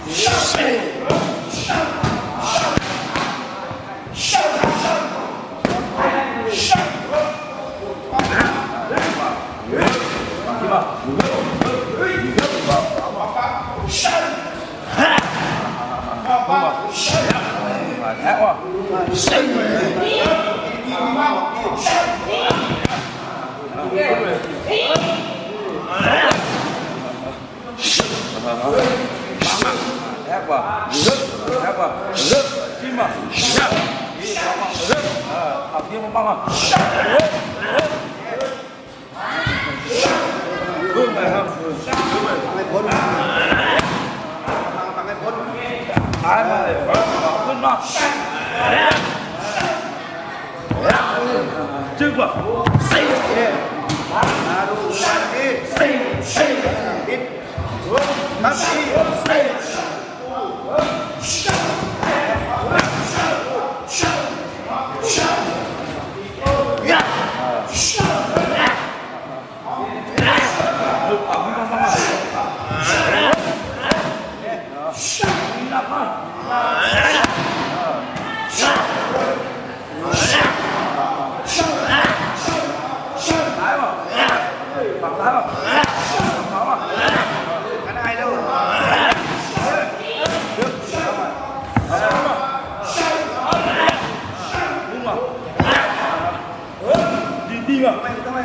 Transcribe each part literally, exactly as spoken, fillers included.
ép vào, rớt, ép vào, rớt, chim vào, rớt, học kia một băng vào, vươn về không, thái mà để vươn vào, chưng vào, đi vào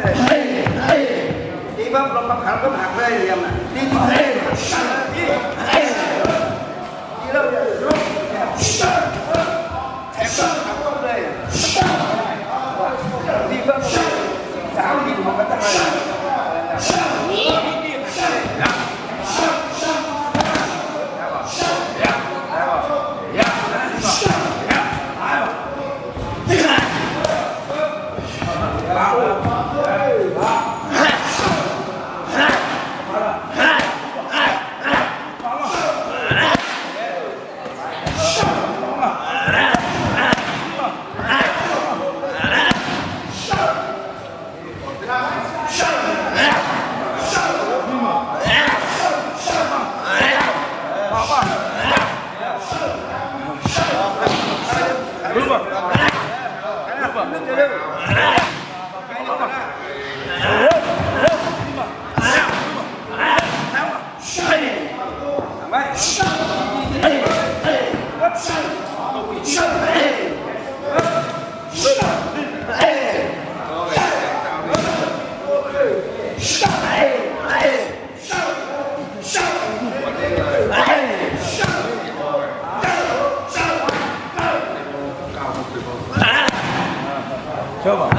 đi vào lồng bắp khảo bắp hạt đây thì em này đi vào đây đi đi đâu vậy thép khảo bắp đây đi vào sao đi một cái tay Chưa mà.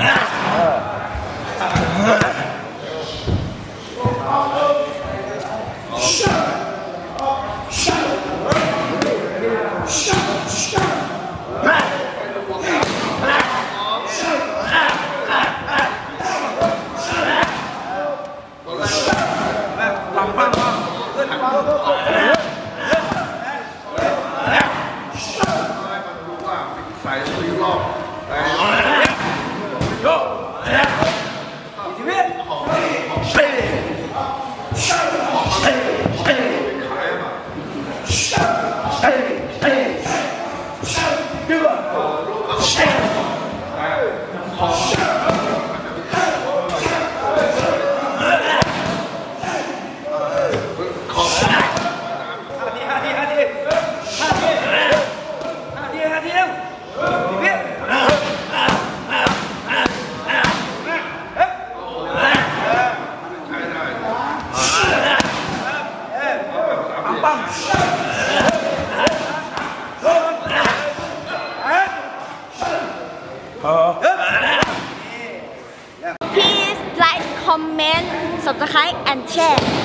Please like, comment, subscribe and share.